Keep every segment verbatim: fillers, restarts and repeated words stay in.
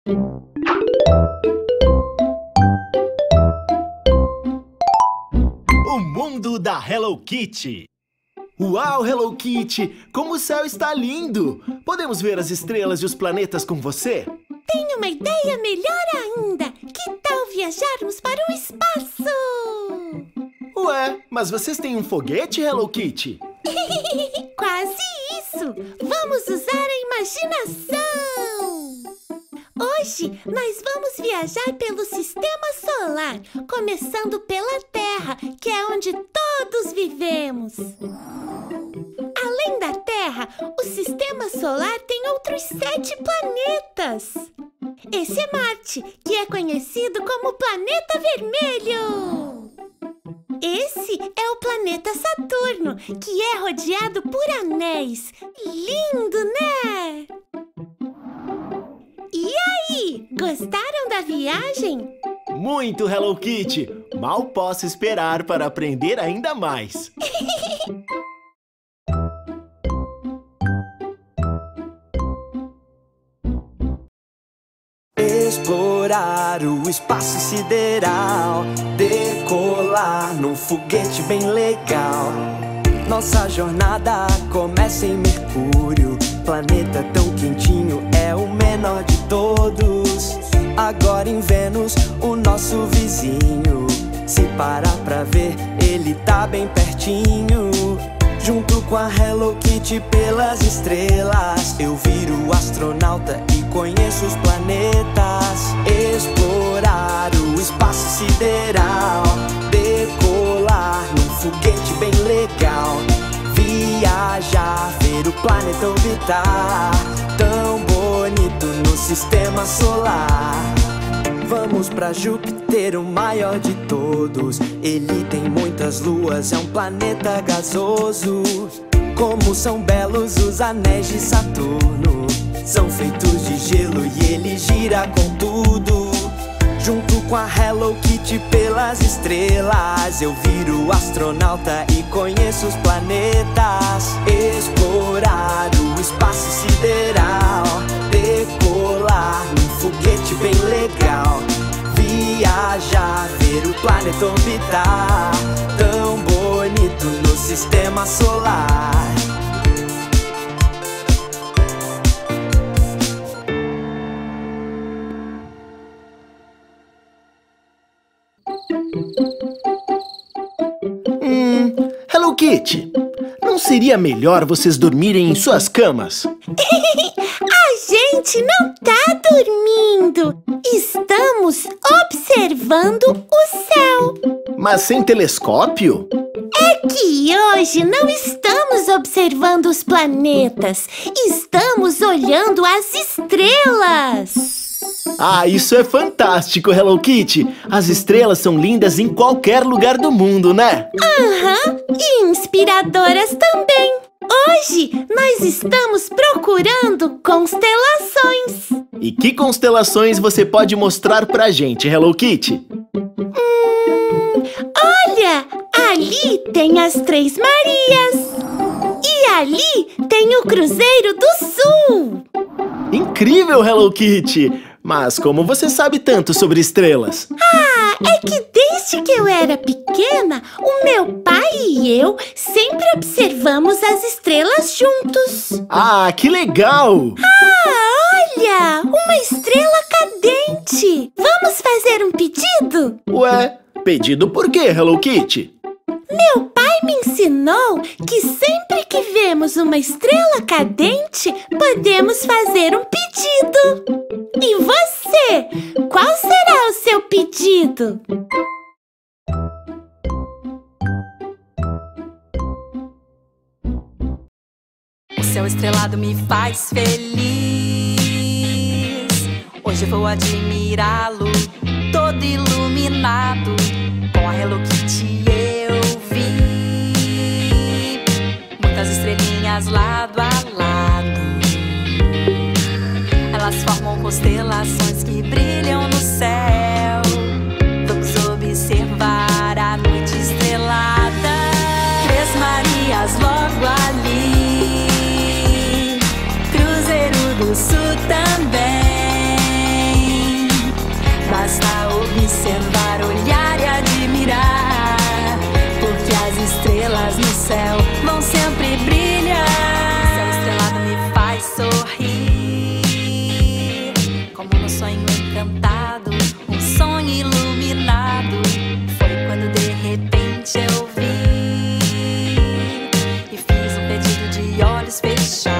O mundo da Hello Kitty. Uau, Hello Kitty! Como o céu está lindo! Podemos ver as estrelas e os planetas com você? Tenho uma ideia melhor ainda! Que tal viajarmos para o espaço? Ué, mas vocês têm um foguete, Hello Kitty? Quase isso! Vamos usar a imaginação! Hoje nós vamos viajar pelo sistema solar, começando pela Terra, que é onde todos vivemos. Além da Terra, o sistema solar tem outros sete planetas. Esse é Marte, que é conhecido como Planeta Vermelho. Esse é o planeta Saturno, que é rodeado por anéis. Lindo, né? E aí, gostaram da viagem? Muito, Hello Kitty! Mal posso esperar para aprender ainda mais. Explorar o espaço sideral, decolar num foguete bem legal. Nossa jornada começa em Mercúrio, planeta tão quentinho, é o menor de todos. Agora em Vênus, o nosso vizinho. Se parar pra ver, ele tá bem pertinho. Junto com a Hello Kitty pelas estrelas, eu viro astronauta e conheço os planetas. Explorar o espaço sideral, decolar num foguete bem legal. Viajar, ver o planeta orbitar, tão bonito no sistema solar. Vamos pra Júpiter, o maior de todos. Ele tem muitas luas, é um planeta gasoso. Como são belos os anéis de Saturno, são feitos de gelo e ele gira com tudo. Junto com a Hello Kitty pelas estrelas, eu viro astronauta e conheço os planetas. Explorar o espaço sideral, decolar num foguete bem legal. Viajar, ver o planeta orbitar, tão bonito no sistema solar. Hum, Hello Kitty, não seria melhor vocês dormirem em suas camas? A gente não tá dormindo! Estamos observando o céu! Mas sem telescópio? É que hoje não estamos observando os planetas, estamos olhando as estrelas! Ah, isso é fantástico, Hello Kitty! As estrelas são lindas em qualquer lugar do mundo, né? Aham, e inspiradoras também! Hoje nós estamos procurando constelações! E que constelações você pode mostrar pra gente, Hello Kitty? Hum, olha! Ali tem as Três Marias! E ali tem o Cruzeiro do Sul! Incrível, Hello Kitty! Mas como você sabe tanto sobre estrelas? Ah, é que desde que eu era pequena, o meu pai e eu sempre observamos as estrelas juntos. Ah, que legal! Ah, olha! Uma estrela cadente! Vamos fazer um pedido? Ué, pedido por quê, Hello Kitty? Meu pai me ensinou que sempre que vemos uma estrela cadente, podemos fazer um pedido. E você? Qual será o seu pedido? O céu estrelado me faz feliz. Hoje vou admirá-lo, todo iluminado. Com a Hello Kitty eu vi muitas estrelinhas lado a lado. Elas formam constelações que brilham no céu. Vamos observar a noite estrelada. Três Marias logo ali, Cruzeiro do Sul também. como num sonho encantado, um sonho iluminado. Foi quando de repente eu vi e fiz um pedido de olhos fechados.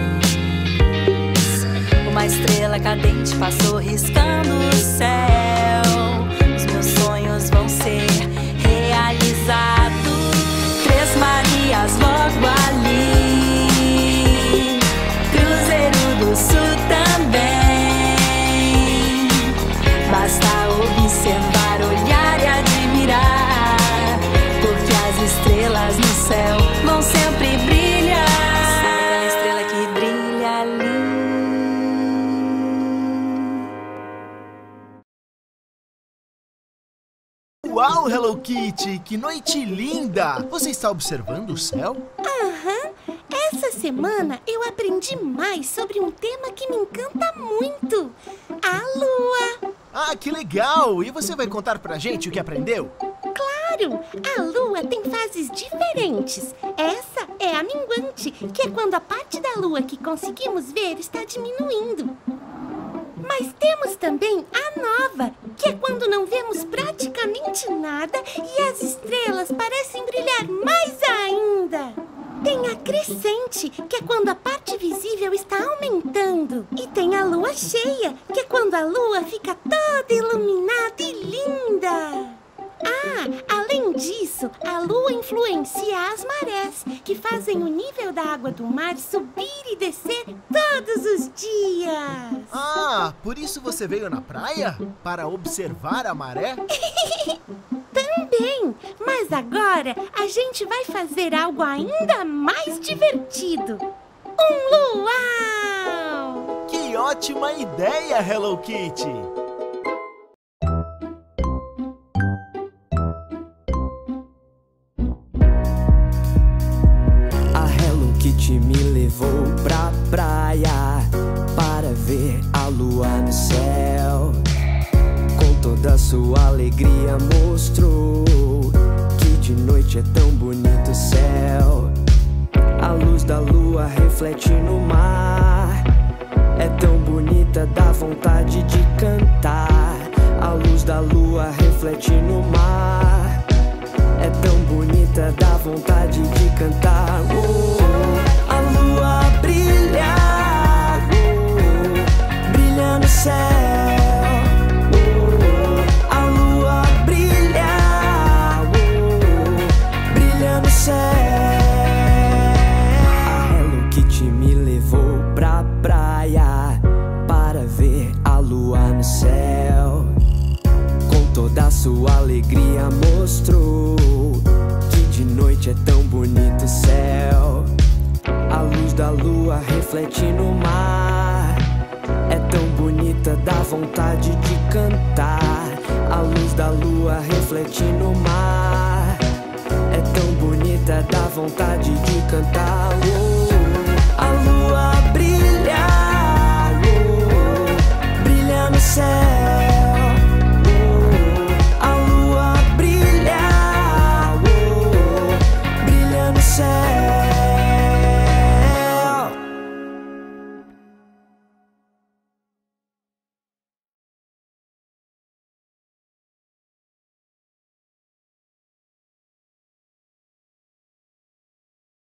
Uma estrela cadente passou riscando o céu. Os meus sonhos vão ser realizados. Três Marias logo ali, Cruzeiro do Sul também. Basta observar, olhar e admirar, porque as estrelas no céu vão sempre brilhar. Estrela, estrela que brilha ali. Uau, Hello Kitty! Que noite linda! Você está observando o céu? Aham! Essa semana eu aprendi mais sobre um tema que me encanta muito: a Lua. Ah, que legal! E você vai contar pra gente o que aprendeu? Claro! A Lua tem fases diferentes. Essa é a minguante, que é quando a parte da Lua que conseguimos ver está diminuindo. Mas temos também a nova, que é quando não vemos praticamente nada e as estrelas parecem brilhar mais ainda. Tem a crescente, que é quando a parte visível está aumentando. E tem a lua cheia, que é quando a lua fica toda iluminada e linda. Ah, além disso, a lua influencia as marés, que fazem o nível da água do mar subir e descer todos os dias. Ah, por isso você veio na praia? Para observar a maré? Também, mas agora a gente vai fazer algo ainda mais divertido: um luau! Que ótima ideia, Hello Kitty! Me levou pra praia para ver a lua no céu. Com toda sua alegria mostrou que de noite é tão bonito o céu. A luz da lua reflete no mar, é tão bonita, dá vontade de cantar. A luz da lua reflete no mar, é tão bonita, dá vontade de cantar. Oh, a lua brilha, oh, brilha no céu. Oh, a lua brilha, oh, brilha no céu. A Hello Kitty me levou pra praia para ver a lua no céu. Com toda a sua alegria mostrou que de noite é tão bonito o céu. A luz da lua reflete no mar, é tão bonita, dá vontade de cantar. A luz da lua reflete no mar, é tão bonita, dá vontade de cantar. Oh, a lua